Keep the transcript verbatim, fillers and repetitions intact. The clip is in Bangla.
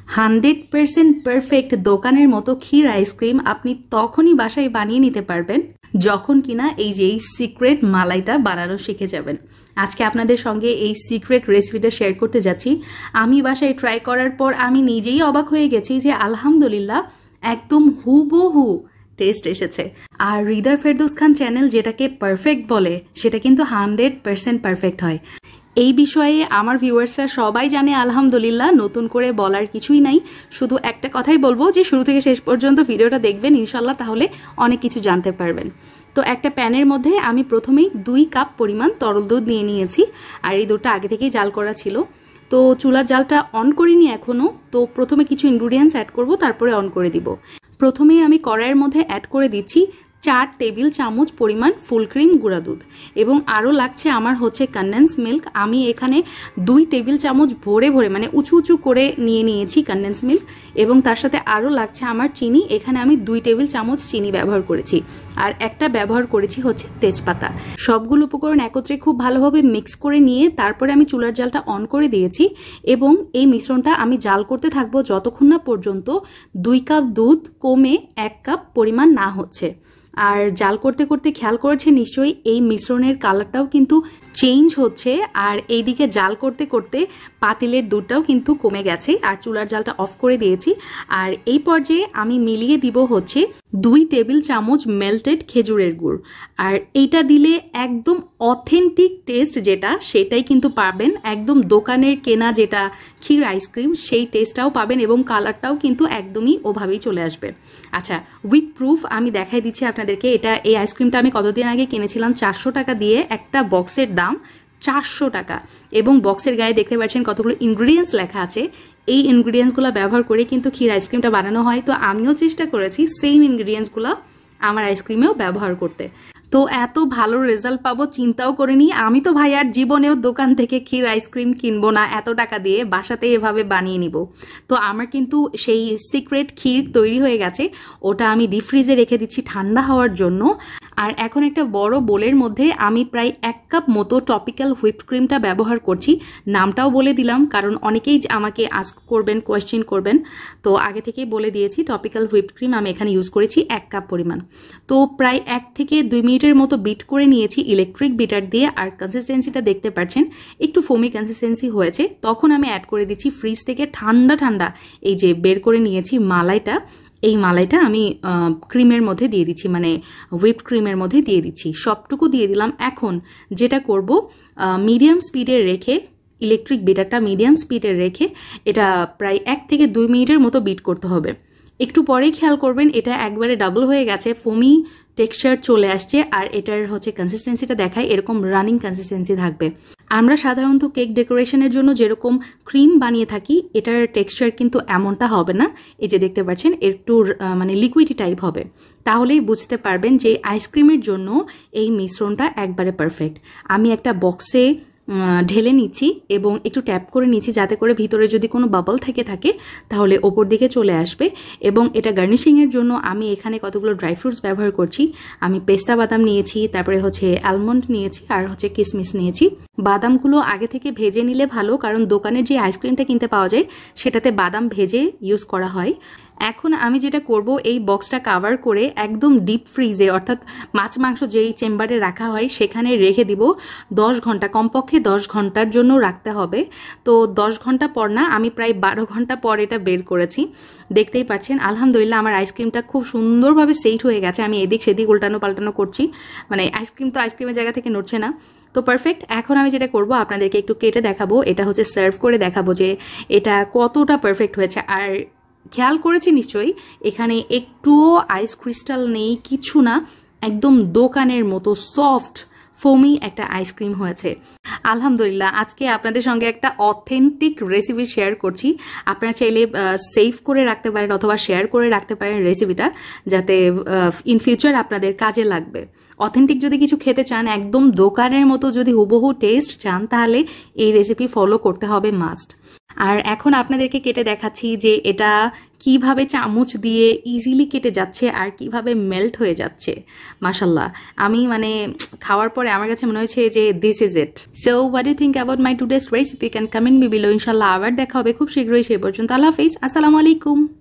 হান্ড্রেড পার্সেন্ট পারফেক্ট দোকানের মতো ক্ষীর আইসক্রিম আপনি তখনই বাসায় বানিয়ে নিতে পারবেন যখন কিনা এই যে এই সিক্রেট মালাইটা বানানো শিখে যাবেন। আজকে আপনাদের সঙ্গে এই সিক্রেট রেসিপিটা শেয়ার করতে যাচ্ছি। আমি বাসায় ট্রাই করার পর আমি নিজেই অবাক হয়ে গেছি যে আলহামদুলিল্লাহ একদম হুবহু টেস্ট এসেছে। আর হৃদয় ফেরদৌস খান চ্যানেল যেটাকে পারফেক্ট বলে সেটা কিন্তু হান্ড্রেড পার্সেন্ট পারফেক্ট হয়। এই বিষয়ে আমার ভিউয়ার্সরা সবাই জানে আলহামদুলিল্লাহ, নতুন করে বলার কিছুই নাই। শুধু একটা কথাই বলবো যে শুরু থেকে শেষ পর্যন্ত ভিডিওটা দেখবেন ইনশাল্লাহ, তাহলে অনেক কিছু জানতে পারবেন। তো একটা প্যানের মধ্যে আমি প্রথমেই দুই কাপ পরিমাণ তরল দুধ নিয়ে নিয়েছি, আর এই দুধটা আগে থেকেই জাল করা ছিল। তো চুলার জালটা অন করিনি এখনো। তো প্রথমে কিছু ইনগ্রিডিয়েন্টস অ্যাড করব, তারপরে অন করে দিব। প্রথমেই আমি কড়াইয়ের মধ্যে অ্যাড করে দিচ্ছি চার টেবিল চামচ পরিমাণ ফুল ক্রিম গুঁড়া দুধ, এবং আরও লাগছে আমার হচ্ছে কনডেন্স মিল্ক। আমি এখানে দুই টেবিল চামচ ভরে ভরে মানে উঁচু উঁচু করে নিয়ে নিয়েছি কনডেন্স মিল্ক, এবং তার সাথে আরও লাগছে আমার চিনি। এখানে আমি দুই টেবিল চামচ চিনি ব্যবহার করেছি, আর একটা ব্যবহার করেছি হচ্ছে তেজপাতা। সবগুলো উপকরণ একত্রে খুব ভালোভাবে মিক্স করে নিয়ে তারপরে আমি চুলার জালটা অন করে দিয়েছি, এবং এই মিশ্রণটা আমি জাল করতে থাকবো যতক্ষণ না পর্যন্ত দুই কাপ দুধ কমে এক কাপ পরিমাণ না হচ্ছে। আর জাল করতে করতে খেয়াল করেছে নিশ্চয়ই এই মিশ্রণের কালারটাও কিন্তু চেঞ্জ হচ্ছে, আর এইদিকে জাল করতে করতে পাতিলের দুধটাও কিন্তু কমে গেছে, আর চুলার জালটা অফ করে দিয়েছি। আর এই পর্যায়ে আমি মিলিয়ে দিব হচ্ছে দুই টেবিল চামচ মেল্টেড খেজুরের গুড়। আর এইটা দিলে একদম অথেন্টিক টেস্ট যেটা সেটাই কিন্তু পাবেন, একদম দোকানের কেনা যেটা ক্ষীর আইসক্রিম সেই টেস্টটাও পাবেন, এবং কালারটাও কিন্তু একদমই ওভাবেই চলে আসবে। আচ্ছা, উইথ প্রুফ আমি দেখাই দিচ্ছি আপনাদেরকে। এটা এই আইসক্রিমটা আমি কতদিন আগে কিনেছিলাম চারশো টাকা দিয়ে। একটা বক্সের দাম চারশো টাকা, এবং বক্সের গায়ে দেখতে পাচ্ছেন কতগুলো ইনগ্রিডিয়েন্টস লেখা আছে। এই ইনগ্রিডিয়েন্টসগুলো ব্যবহার করে কিন্তু ক্ষীর আইসক্রিমটা বানানো হয়। তো আমিও চেষ্টা করেছি সেম ইনগ্রিডিয়েন্টসগুলো আমার আইসক্রিমেও ব্যবহার করতে। তো এত ভালো রেজাল্ট পাবো চিন্তাও করিনি। আমি তো ভাই আর জীবনেও দোকান থেকে ক্ষীর আইসক্রিম কিনবো না, এত টাকা দিয়ে বাসাতে এভাবে বানিয়ে নিব। তো আমার কিন্তু সেই সিক্রেট ক্ষীর তৈরি হয়ে গেছে, ওটা আমি ডিপ ফ্রিজে রেখে দিচ্ছি ঠান্ডা হওয়ার জন্য। আর এখন একটা বড় বোলের মধ্যে আমি প্রায় এক কাপ মতো টপিক্যাল হুইপড ক্রিমটা ব্যবহার করছি। নামটাও বলে দিলাম কারণ অনেকেই আমাকে আস্ক করবেন, কোয়েশ্চেন করবেন, তো আগে থেকেই বলে দিয়েছি। টপিক্যাল হুইপড ক্রিম আমি এখানে ইউজ করেছি এক কাপ পরিমাণ। তো প্রায় এক থেকে দুই মিনিটের মতো বিট করে নিয়েছি ইলেকট্রিক বিটার দিয়ে। আর কনসিস্টেন্সিটা দেখতে পাচ্ছেন একটু ফোমি কনসিস্টেন্সি হয়েছে। তখন আমি অ্যাড করে দিচ্ছি ফ্রিজ থেকে ঠান্ডা ঠান্ডা এই যে বের করে নিয়েছি মালাইটা। এই মালাইটা আমি ক্রিমের মধ্যে দিয়ে দিচ্ছি, মানে হুইপড ক্রিমের মধ্যে দিয়ে দিচ্ছি, সবটুকু দিয়ে দিলাম। এখন যেটা করব, মিডিয়াম স্পিডে রেখে ইলেকট্রিক বিটারটা মিডিয়াম স্পিডে রেখে এটা প্রায় এক থেকে দুই মিনিটের মতো বিট করতে হবে। একটু পরেই খেয়াল করবেন এটা একবারে ডাবল হয়ে গেছে, ফোমি টেক্সচার চলে আসছে, আর এটার হচ্ছে কনসিস্টেন্সিটা দেখায় এরকম রানিং কনসিস্টেন্সি থাকবে। আমরা সাধারণত কেক ডেকোরেশনের জন্য যেরকম ক্রিম বানিয়ে থাকি এটার টেক্সচার কিন্তু এমনটা হবে না। এই যে দেখতে পাচ্ছেন একটু মানে লিকুইডি টাইপ হবে, তাহলেই বুঝতে পারবেন যে আইসক্রিমের জন্য এই মিশ্রণটা একবারে পারফেক্ট। আমি একটা বক্সে ঢেলে নিচ্ছি এবং একটু ট্যাপ করে নিচ্ছি যাতে করে ভিতরে যদি কোনো বাবল থেকে থাকে তাহলে ওপর দিকে চলে আসবে। এবং এটা গার্নিশিংয়ের জন্য আমি এখানে কতগুলো ড্রাই ফ্রুটস ব্যবহার করছি। আমি পেস্তা বাদাম নিয়েছি, তারপরে হচ্ছে আলমন্ড নিয়েছি, আর হচ্ছে কিশমিশ নিয়েছি। বাদামগুলো আগে থেকে ভেজে নিলে ভালো, কারণ দোকানের যে আইসক্রিমটা কিনতে পাওয়া যায় সেটাতে বাদাম ভেজে ইউজ করা হয়। এখন আমি যেটা করব, এই বক্সটা কাভার করে একদম ডিপ ফ্রিজে, অর্থাৎ মাছ মাংস যেই চেম্বারে রাখা হয় সেখানে রেখে দিব দশ ঘন্টা, কমপক্ষে দশ ঘন্টার জন্য রাখতে হবে। তো দশ ঘন্টা পর না, আমি প্রায় বারো ঘন্টা পর এটা বের করেছি। দেখতেই পাচ্ছেন আলহামদুলিল্লাহ আমার আইসক্রিমটা খুব সুন্দরভাবে সেট হয়ে গেছে। আমি এদিক সেদিক উল্টানো পাল্টানো করছি, মানে আইসক্রিম তো আইসক্রিমের জায়গা থেকে নড়ছে না। তো পারফেক্ট। এখন আমি যেটা করব আপনাদেরকে একটু কেটে দেখাবো, এটা হচ্ছে সার্ভ করে দেখাবো যে এটা কতটা পারফেক্ট হয়েছে। আর খেয়াল করেছি নিশ্চয়ই এখানে একটুও আইস ক্রিস্টাল নেই, কিছু না, একদম দোকানের মতো সফট ফোমি একটা আইসক্রিম হয়েছে। আলহামদুলিল্লাহ আজকে আপনাদের সঙ্গে একটা অথেন্টিক রেসিপি শেয়ার করছি। আপনারা চাইলে সেভ করে রাখতে পারেন অথবা শেয়ার করে রাখতে পারেন রেসিপিটা, যাতে ইন ফিউচার আপনাদের কাজে লাগবে। অথেন্টিক যদি কিছু খেতে চান, একদম দোকানের মতো যদি হুবহু টেস্ট চান, তাহলে এই রেসিপি ফলো করতে হবে মাস্ট। আর এখন আপনাদেরকে কেটে দেখাচ্ছি যে এটা কিভাবে চামচ দিয়ে ইজিলি কেটে যাচ্ছে আর কিভাবে মেল্ট হয়ে যাচ্ছে। মাশাল্লাহ, আমি মানে খাওয়ার পরে আমার কাছে মনে হয়েছে যে this is it. So what you think about my today's recipe, can comment me below. ইনশাল্লাহ আবার দেখা হবে খুব শীঘ্রই। সে পর্যন্ত আল্লাহ হাফিজ, আসসালামু আলাইকুম।